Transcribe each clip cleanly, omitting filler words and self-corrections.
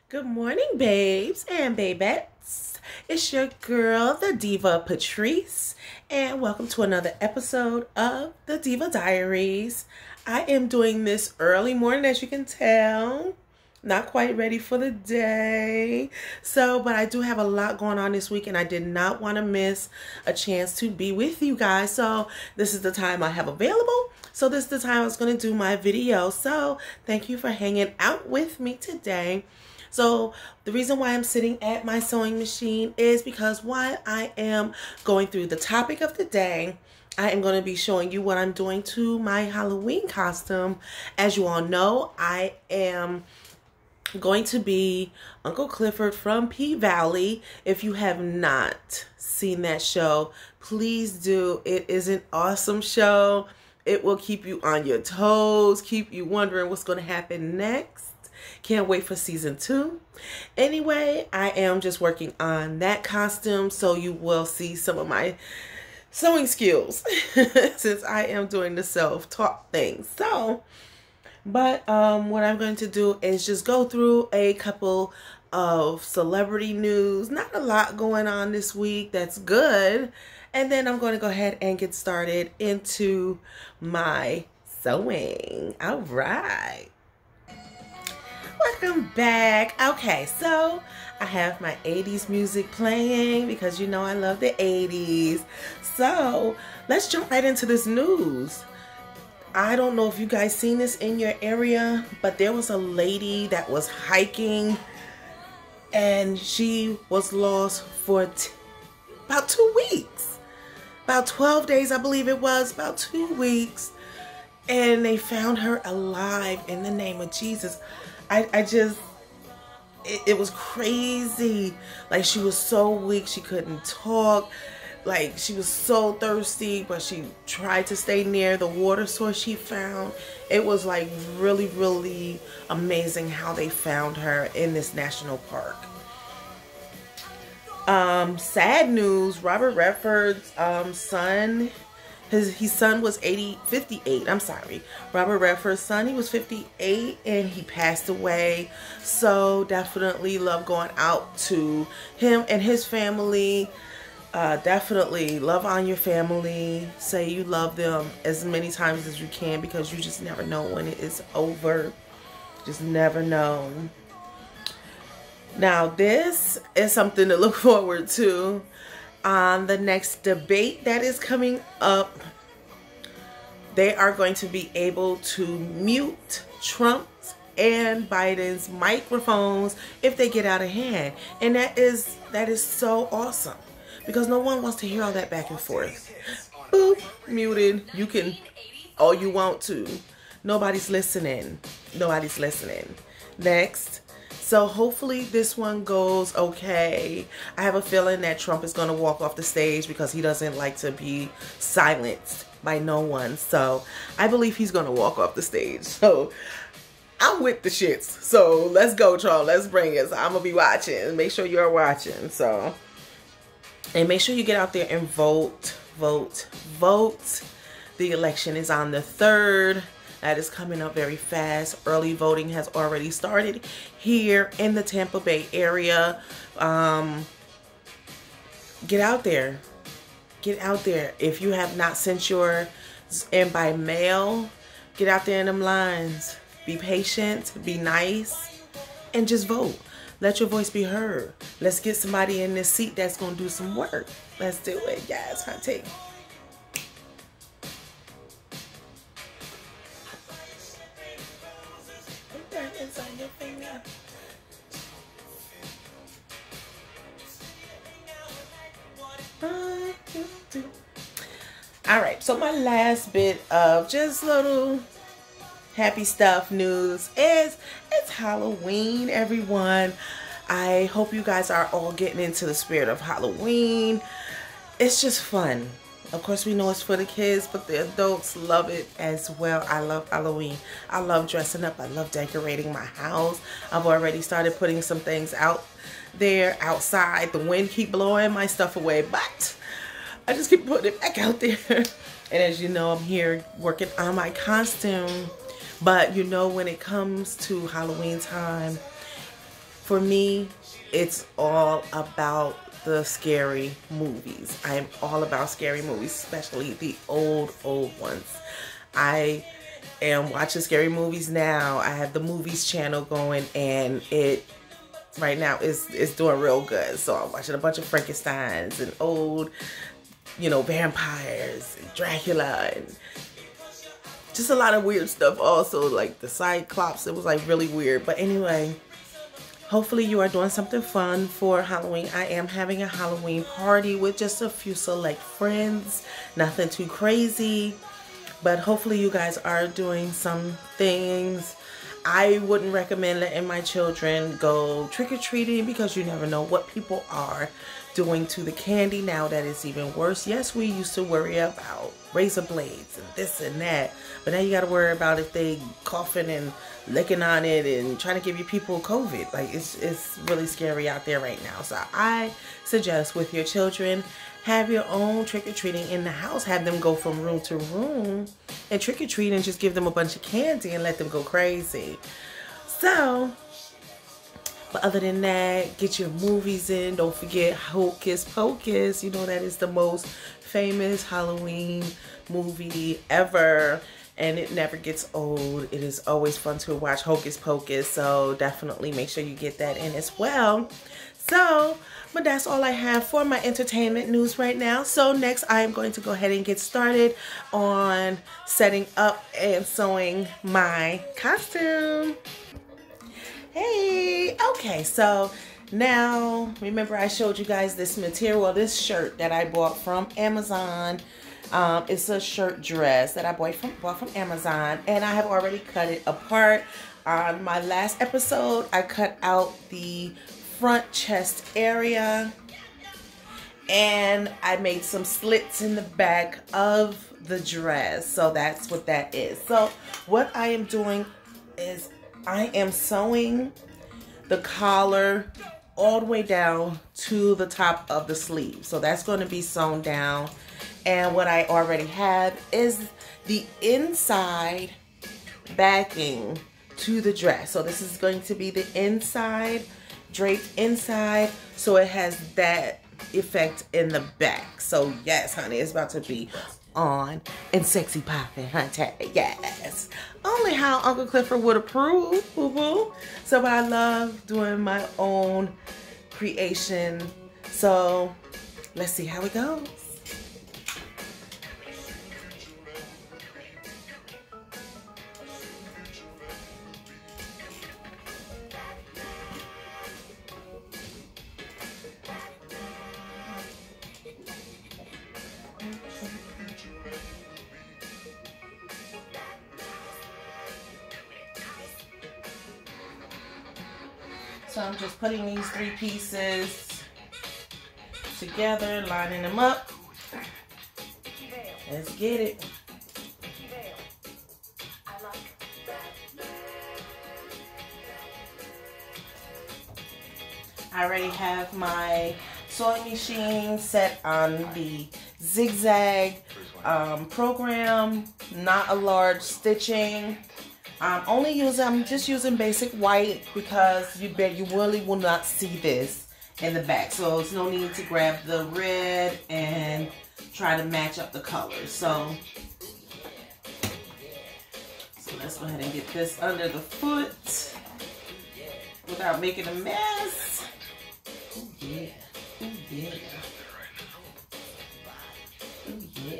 Good morning, babes and babettes. It's your girl, the Diva Patrice, and welcome to another episode of the Diva Diaries. I am doing this early morning, as you can tell. Not quite ready for the day. But I do have a lot going on this week, and I did not want to miss a chance to be with you guys. So this is the time I have available. So this is the time I was going to do my video. So thank you for hanging out with me today. So the reason why I'm sitting at my sewing machine is because while I am going through the topic of the day, I am going to be showing you what I'm doing to my Halloween costume. As you all know, I am going to be Uncle Clifford from P-Valley. If you have not seen that show, please do. It is an awesome show. It will keep you on your toes, keep you wondering what's going to happen next. Can't wait for season 2. Anyway, I am just working on that costume, so you will see some of my sewing skills since I am doing the self-taught thing. What I'm going to do is just go through a couple of celebrity news. Not a lot going on this week. That's good. And then I'm going to go ahead and get started into my sewing. All right. Welcome back. Okay, so I have my 80s music playing because you know I love the 80s. So let's jump right into this news. I don't know if you guys seen this in your area, but there was a lady that was hiking and she was lost for about 2 weeks. About 12 days, I believe it was, about 2 weeks. And they found her alive in the name of Jesus. It was crazy. Like, she was so weak, she couldn't talk. Like, she was so thirsty, but she tried to stay near the water source she found. It was like really, really amazing how they found her in this national park. Sad news, Robert Redford's son, his son was 58. I'm sorry. Robert Redford's son, he was 58 and he passed away. So definitely love going out to him and his family. Definitely love on your family. Say you love them as many times as you can, because you just never know when it is over. Just never know. Now this is something to look forward to. On the next debate that is coming up, they are going to be able to mute Trump's and Biden's microphones if they get out of hand. And that is so awesome, because no one wants to hear all that back and forth. Boop, muted. You can all you want to. Nobody's listening. Nobody's listening. Next. So hopefully this one goes okay. I have a feeling that Trump is going to walk off the stage because he doesn't like to be silenced by no one. So I believe he's going to walk off the stage. So I'm with the shits. So let's go, Trump. Let's bring it. So I'm going to be watching. Make sure you're watching. So, and make sure you get out there and vote, vote, vote. The election is on the 3rd. That is coming up very fast. Early voting has already started here in the Tampa Bay area. Get out there. Get out there. If you have not sent yours in by mail, get out there in them lines. Be patient, be nice, and just vote. Let your voice be heard. Let's get somebody in this seat that's going to do some work. Let's do it. Yes, hunting. On your finger. All right, so my last bit of just little happy stuff news is it's Halloween, everyone. I hope you guys are all getting into the spirit of Halloween. It's just fun. Of course, we know it's for the kids, but the adults love it as well. I love Halloween. I love dressing up. I love decorating my house. I've already started putting some things out there outside. The wind keep blowing my stuff away, but I just keep putting it back out there. And as you know, I'm here working on my costume. But you know, when it comes to Halloween time, For me, it's all about the scary movies. I am all about scary movies, especially the old ones. I am watching scary movies now. I have the movies channel going, and it right now is doing real good. So I'm watching a bunch of Frankensteins and old, you know, vampires and Dracula and just a lot of weird stuff also, like the Cyclops. It was like really weird. But anyway, hopefully you are doing something fun for Halloween. I am having a Halloween party with just a few select friends. Nothing too crazy. But hopefully you guys are doing some things. I wouldn't recommend letting my children go trick-or-treating because you never know what people are doing to the candy. Now that it's even worse. Yes, we used to worry about razor blades and this and that, but now you got to worry about if they coughing and licking on it and trying to give you people COVID. Like, it's really scary out there right now. So I suggest with your children, have your own trick-or-treating in the house. Have them go from room to room and trick-or-treat, and just give them a bunch of candy and let them go crazy. So, but other than that, get your movies in. Don't forget Hocus Pocus. You know, that is the most famous Halloween movie ever, and it never gets old. It is always fun to watch Hocus Pocus, so definitely make sure you get that in as well. So, but that's all I have for my entertainment news right now. So next, I am going to go ahead and get started on setting up and sewing my costume. Hey, okay, so now, remember I showed you guys this material, this shirt that I bought from Amazon. It's a shirt dress that I bought from Amazon, and I have already cut it apart. On my last episode, I cut out the front chest area, and I made some slits in the back of the dress. So that's what that is. So what I am doing is I am sewing the collar all the way down to the top of the sleeve. So that's going to be sewn down. And what I already have is the inside backing to the dress. So this is going to be the inside, draped inside, so it has that effect in the back. So yes, honey, it's about to be on and sexy popping, honey. Yes, only how Uncle Clifford would approve, boo boo. So, but I love doing my own creation. So let's see how it goes. So I'm just putting these 3 pieces together, lining them up. Let's get it. I already have my sewing machine set on the zigzag program, not a large stitching. I'm just using basic white because you really will not see this in the back. So there's no need to grab the red and try to match up the colors. So let's go ahead and get this under the foot without making a mess. Ooh, yeah. Ooh, yeah. Ooh, yeah.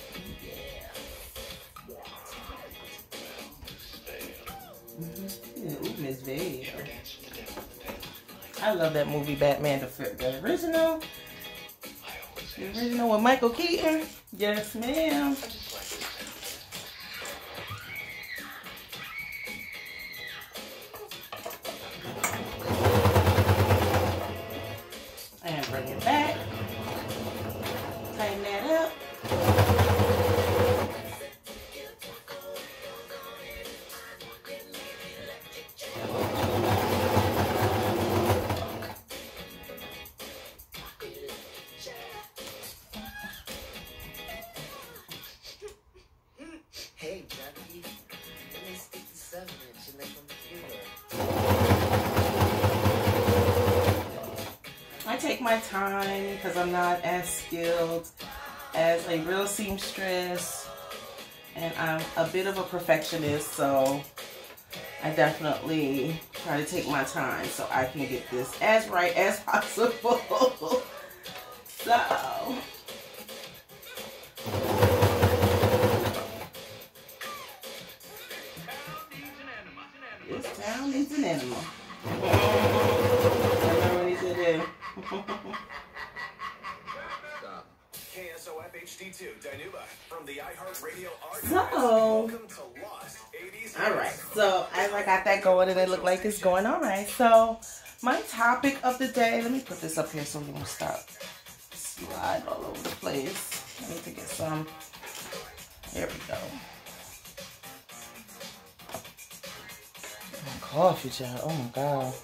Ooh, Miss Vader. I love that movie, Batman, the original. The original with Michael Keaton. Yes, ma'am. And bring it back. Tighten that up. my time because I'm not as skilled as a real seamstress, and I'm a bit of a perfectionist, so I definitely try to take my time so I can get this as right as possible. So this town needs an enema. That's what we need to do. So, alright, so as I got that going and it looked like it's going alright. So, my topic of the day, let me put this up here so we won't stop sliding all over the place. I need to get some. There we go. Coffee, child. Oh my god.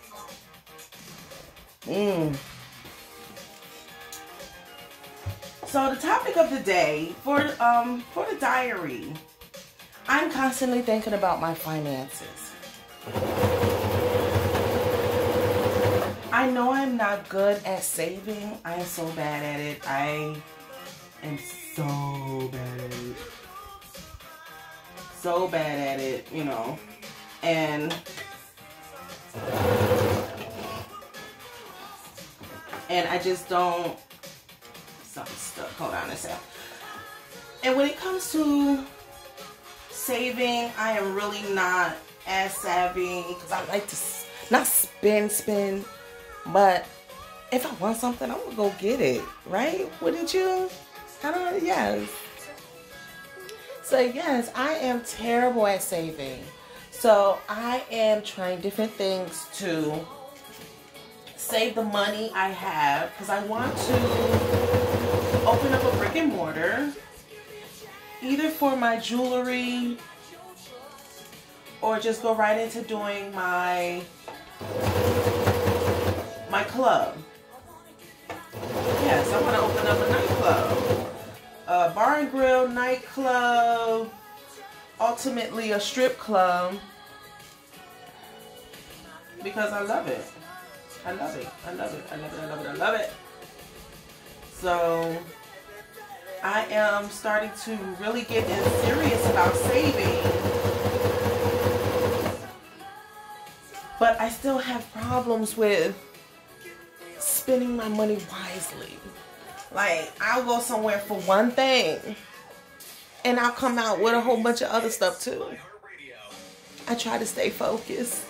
So the topic of the day for the diary, I'm constantly thinking about my finances. I know I'm not good at saving. I am so bad at it. I am so bad at it. So bad at it, you know. And I just don't. Something stuck. Hold on a sec. And when it comes to saving, I am really not as savvy because I like to not spend, but if I want something, I'm gonna go get it, right? Wouldn't you? I don't. Yes. So yes, I am terrible at saving. So I am trying different things to save the money I have because I want to open up a brick and mortar, either for my jewelry or just go right into doing my club. Yes, I want to open up a nightclub, a bar and grill nightclub, ultimately a strip club, because I love it. I love it. I love it. I love it. I love it. I love it. So I am starting to really get serious about saving, but I still have problems with spending my money wisely. Like, I'll go somewhere for one thing and I'll come out with a whole bunch of other stuff too. I try to stay focused.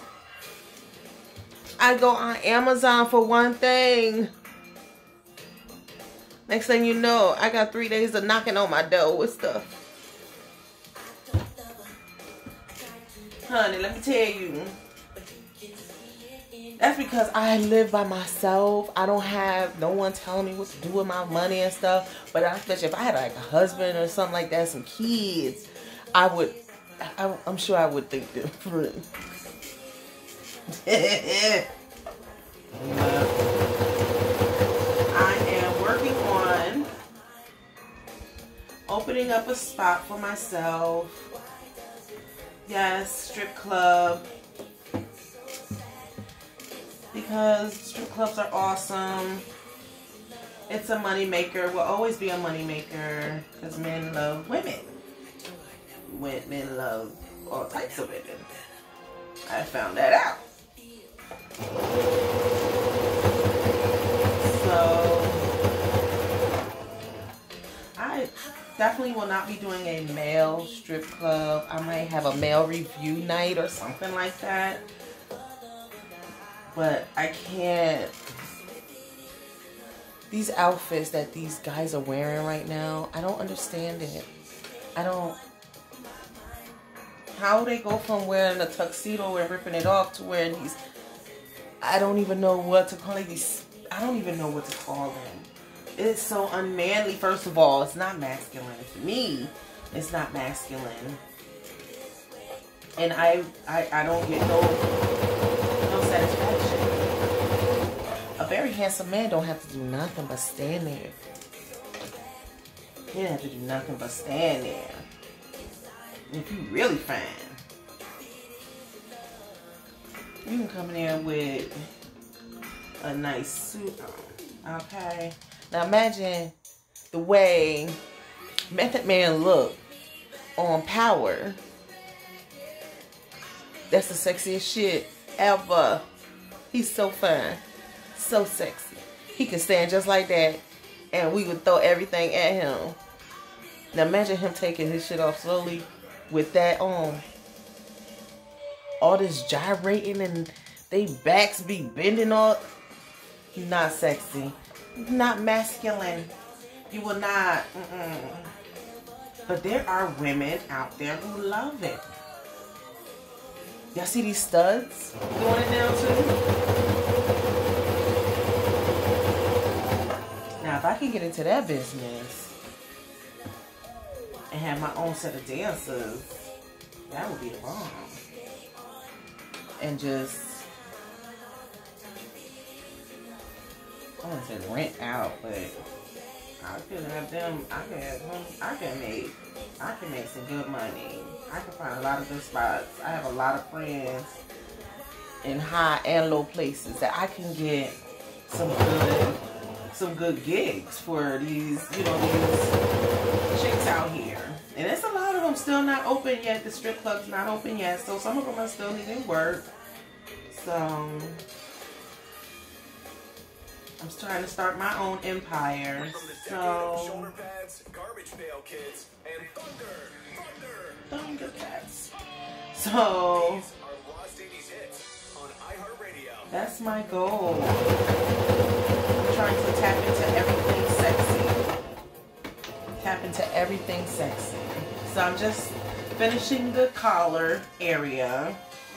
I go on Amazon for one thing. Next thing you know, I got 3 days of knocking on my door with stuff. Honey, let me tell you. That's because I live by myself. I don't have no one telling me what to do with my money and stuff. But especially if I had like a husband or something like that, some kids, I'm sure I would think different. I am working on opening up a spot for myself. Yes, strip club. Because strip clubs are awesome. It's a money maker. Will always be a money maker because men love women. Men love all types of women. I found that out. So I definitely will not be doing a male strip club. I might have a male review night or something like that. But I can't. These outfits that these guys are wearing right now, I don't understand it. I don't. How they go from wearing a tuxedo and ripping it off to wearing these. I don't even know what to call these. I don't even know what to call them. It's so unmanly. First of all, it's not masculine. To me, it's not masculine. And I don't get no satisfaction. A very handsome man don't have to do nothing but stand there. He don't have to do nothing but stand there. If you really fine, you can come in there with a nice suit on. Okay. Now imagine the way Method Man looked on Power. That's the sexiest shit ever. He's so fun. So sexy. He can stand just like that and we would throw everything at him. Now imagine him taking his shit off slowly with that on. All this gyrating and they backs be bending up. Not sexy. Not masculine. You will not. But there are women out there who love it. Y'all see these studs going it down too? Now if I can get into that business and have my own set of dancers, that would be the bomb. And just, I wouldn't say rent out, but I could have them. I can make some good money. I can find a lot of good spots. I have a lot of friends in high and low places that I can get some good gigs for these, you know, these chicks out here. And there's a lot of them still not open yet. The strip club's not open yet, so some of them are still needing work. So I'm trying to start my own empire. So Thundercats. So that's my goal. I'm trying to tap into everything sexy. Tap into everything sexy. So I'm just finishing the collar area.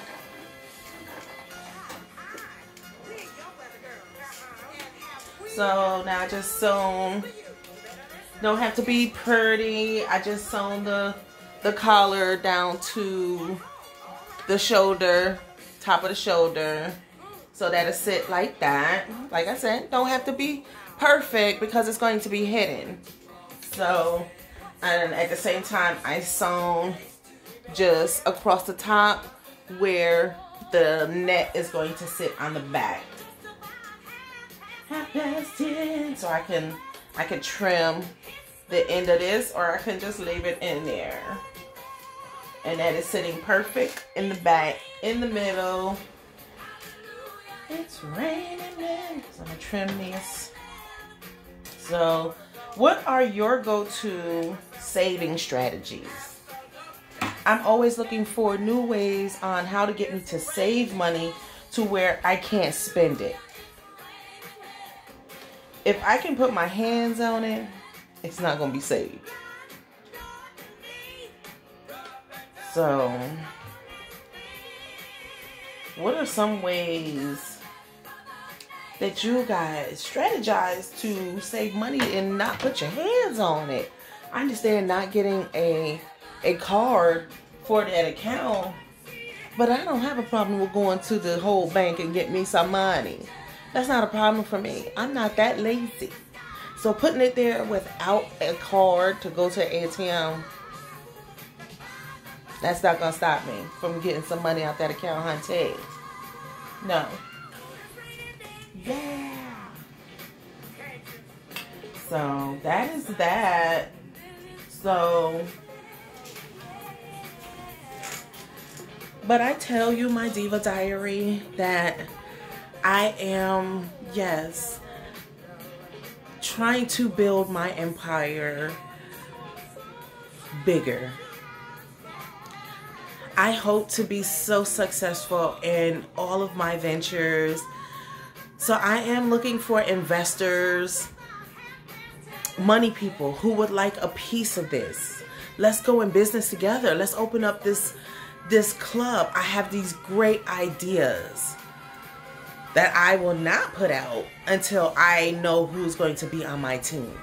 So now I just sewn, don't have to be pretty. I just sewn the collar down to the shoulder, top of the shoulder, so that it sit like that. Like I said, don't have to be perfect because it's going to be hidden. So, and at the same time, I sewn just across the top where the net is going to sit on the back. 10:30, so I can trim the end of this, or I can just leave it in there. And that is sitting perfect in the back, in the middle. It's raining men. So I'm gonna trim this. So, what are your go-to saving strategies? I'm always looking for new ways on how to get me to save money to where I can't spend it. If I can put my hands on it, it's not going to be saved. So, what are some ways that you guys strategize to save money and not put your hands on it? I understand not getting a card for that account, but I don't have a problem with going to the whole bank and get me some money. That's not a problem for me. I'm not that lazy. So putting it there without a card to go to an ATM, that's not going to stop me from getting some money out that account, hunty. No. Yeah. So that is that. So, but I tell you, my Diva Diary, that I am, yes, trying to build my empire bigger. I hope to be so successful in all of my ventures. So I am looking for investors, money people who would like a piece of this. Let's go in business together. Let's open up this club. I have these great ideas that I will not put out until I know who's going to be on my team.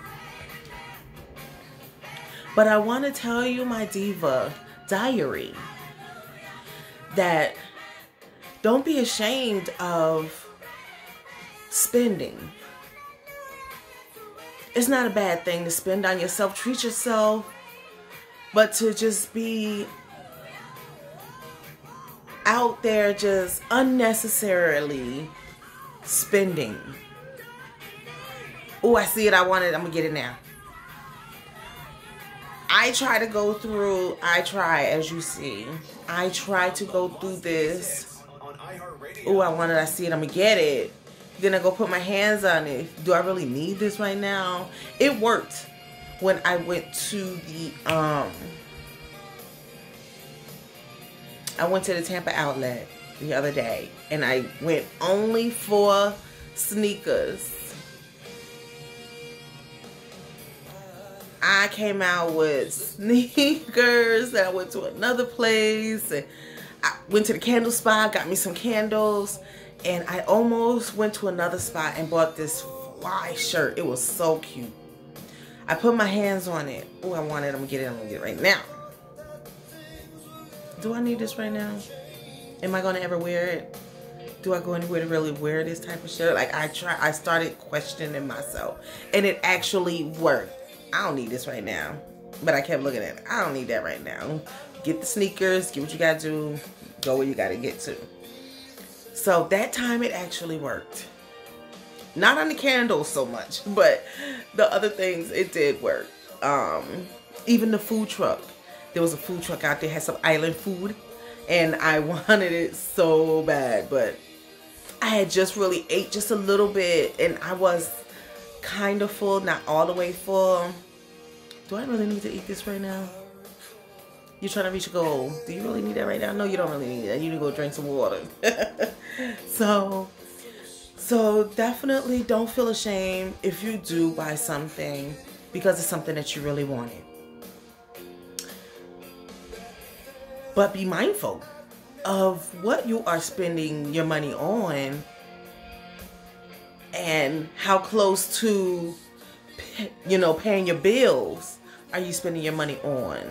But I want to tell you, my Diva Diary, that don't be ashamed of spending. It's not a bad thing to spend on yourself. Treat yourself. But to just be out there just unnecessarily spending. Oh, I see it. I want it. I'm going to get it now. I try, as you see. I try to go through this. Oh, I want it. I see it. I'm going to get it. Then I go put my hands on it. Do I really need this right now? It worked when I went to the, I went to the Tampa outlet the other day. And I went only for sneakers. I came out with sneakers. I went to another place. And I went to the candle spot, got me some candles. And I almost went to another spot and bought this fly shirt. It was so cute. I put my hands on it. Oh, I want it. I'm going to get it. I'm going to get it right now. Do I need this right now? Am I going to ever wear it? Do I go anywhere to really wear this type of shirt? Like, I started questioning myself. And it actually worked. I don't need this right now. But I kept looking at it. I don't need that right now. Get the sneakers. Get what you got to do. Go where you got to get to. So that time it actually worked. Not on the candles so much, but the other things, it did work. Even the food truck. There was a food truck out there, had some island food, and I wanted it so bad, but I had just really ate just a little bit, and I was kind of full, not all the way full. Do I really need to eat this right now? You're trying to reach a goal. Do you really need that right now? No, you don't really need that. You need to go drink some water. So definitely don't feel ashamed if you do buy something because it's something that you really wanted. But be mindful of what you are spending your money on and how close to, paying your bills are you spending your money on.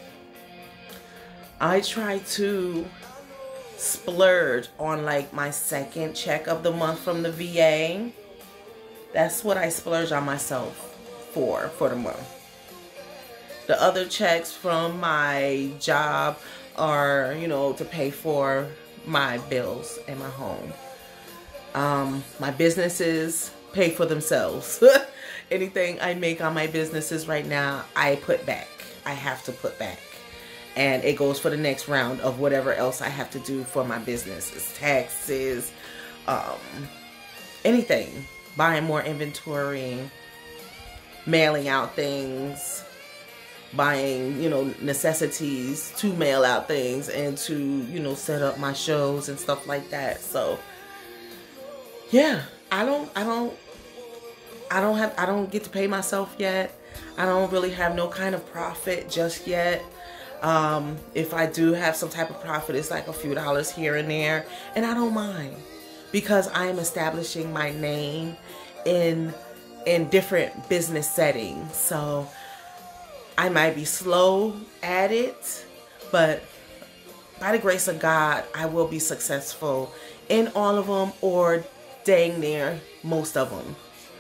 I try to splurge on like my second check of the month from the VA. That's what I splurge on myself for the month. The other checks from my job are, to pay for my bills and my home. My businesses pay for themselves. Anything I make on my businesses right now, I put back. I have to put back. And it goes for the next round of whatever else I have to do for my businesses. Taxes, anything. Buying more inventory, mailing out things, buying, necessities to mail out things and to, set up my shows and stuff like that. So, yeah, I don't get to pay myself yet. I don't really have no kind of profit just yet. If I do have some type of profit, it's like a few dollars here and there, and I don't mind because I am establishing my name in different business settings. So I might be slow at it, but by the grace of God, I will be successful in all of them, or dang near most of them.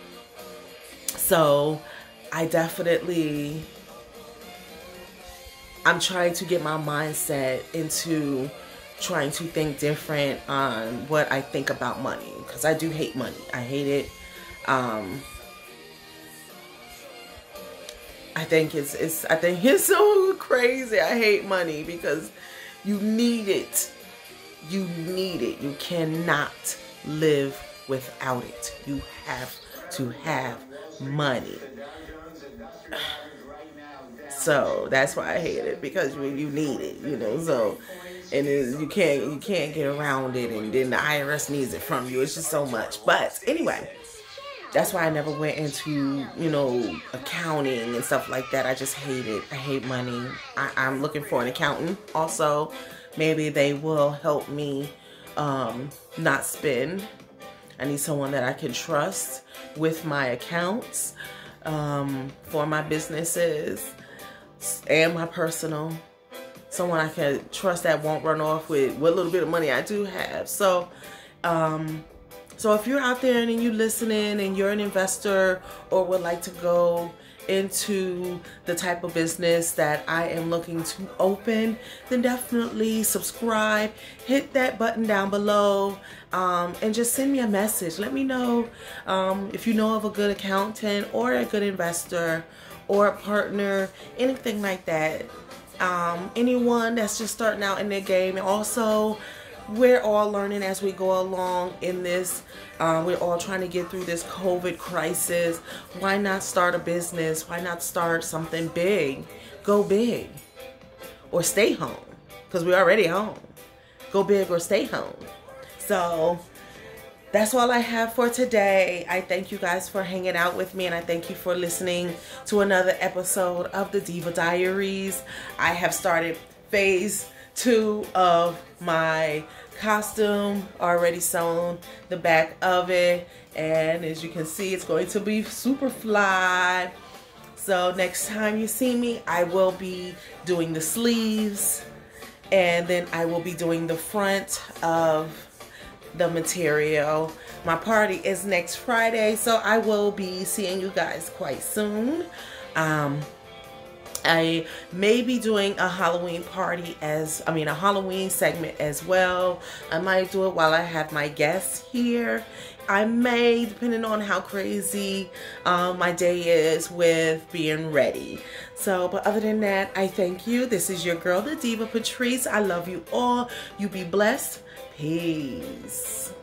So I'm trying to get my mindset into trying to think different on what I think about money, because I do hate money. I hate it. I think it's so crazy. I hate money because you need it. You need it. You cannot live without it. You have to have money. So that's why I hate it, because you need it, so, and you can't get around it, and then the IRS needs it from you. It's just so much. But anyway, that's why I never went into, accounting and stuff like that. I just hate it. I hate money. I'm looking for an accountant also. Maybe they will help me not spend. I need someone that I can trust with my accounts for my businesses and my personal. Someone I can trust that won't run off with what little bit of money I do have. So if you're out there and you're listening and you're an investor or would like to go into the type of business that I am looking to open, then definitely subscribe, hit that button down below, and just send me a message. Let me know if you know of a good accountant or a good investor or a partner, anything like that. Anyone that's just starting out in their game. And also, we're all learning as we go along in this. We're all trying to get through this COVID crisis. Why not start a business? Why not start something big? Go big or stay home, because we're already home. Go big or stay home. So that's all I have for today. I thank you guys for hanging out with me, and I thank you for listening to another episode of the Diva Diaries. I have started phase 2 of my costume, already sewn the back of it, and as you can see, it's going to be super fly. So next time you see me, I will be doing the sleeves, and then I will be doing the front of the material. My party is next Friday, so I will be seeing you guys quite soon. I may be doing a Halloween party a Halloween segment as well. I might do it while I have my guests here. I may, depending on how crazy my day is with being ready. So, but other than that, I thank you. This is your girl, the Diva Patrice. I love you all. You be blessed. Peace.